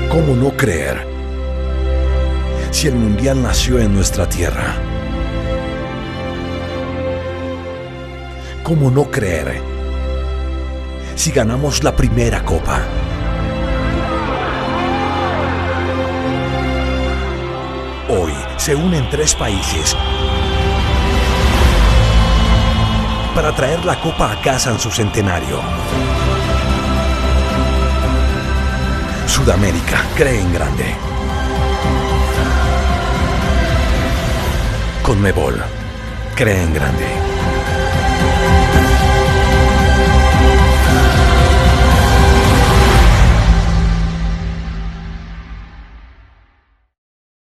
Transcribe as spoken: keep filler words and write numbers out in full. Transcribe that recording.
¿Cómo no creer si el Mundial nació en nuestra tierra? ¿Cómo no creer si ganamos la primera copa? Hoy se unen tres países para traer la copa a casa en su centenario. Sudamérica cree en grande. Conmebol cree en grande.